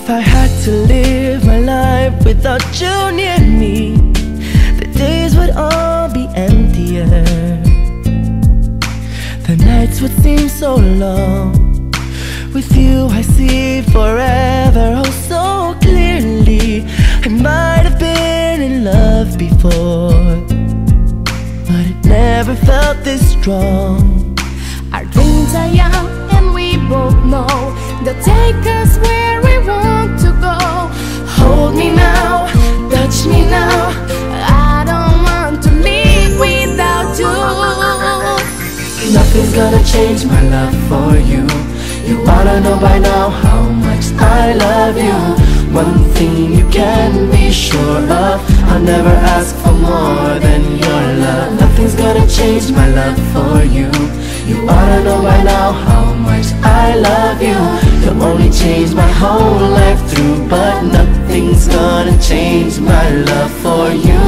If I had to live my life without you near me, the days would all be emptier. The nights would seem so long. With you I see forever oh so clearly. I might have been in love before, but it never felt this strong. Our dreams are young and we both know they'll take us where we want to go. Hold me now, touch me now, I don't want to live without you. Nothing's gonna change my love for you. You wanna know by now how much I love you. One thing you can be sure of, I'll never ask for more than your love. Nothing's gonna change my love for you. You oughta know by now how much I love you. You'll only change my whole life through, but nothing's gonna change my love for you.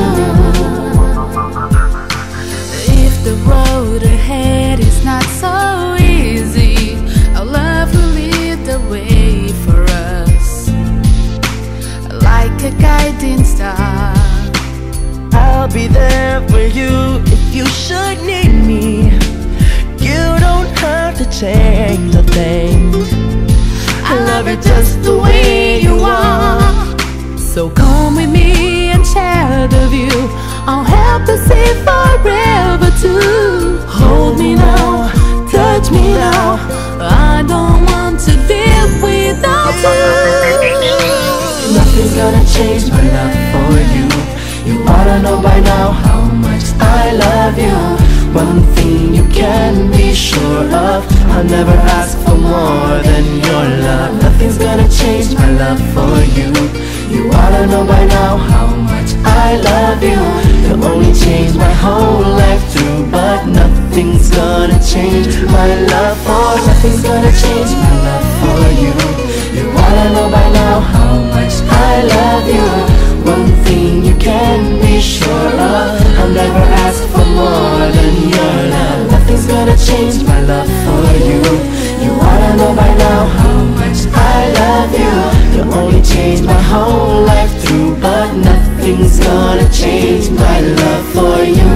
If the road ahead is not so easy, our love will lead the way for us, like a guiding star. I'll be there for you if you should need me. You don't have to change a thing. I love you just the way you are. So come with me and share the view. I'll help us see forever too. Hold me now, touch me now, I don't want to live without you. Nothing's gonna change my love for you. You oughta know by now how much I love you. One thing you can be sure of, I'll never ask for more than your love. Nothing's gonna change my love for you. You oughta know by now how much I love you. You'll only change my whole life through, but nothing's gonna change my love for. Nothing's gonna change my love for you. You oughta know by now how much I love you. One thing you can be sure of, I'll never ask for more than your love. Nothing's gonna change my love for you. You oughta know by now how much I love you. You'll only change my whole life through, but nothing's gonna change my love for you.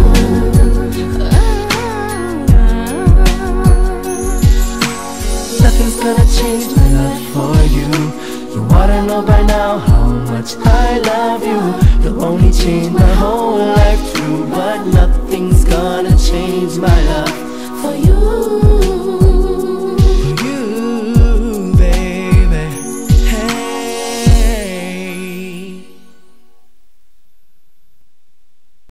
Nothing's gonna change my love for you. You oughta know by now how much I love you. You'll only change my whole life through, but nothing's gonna change my love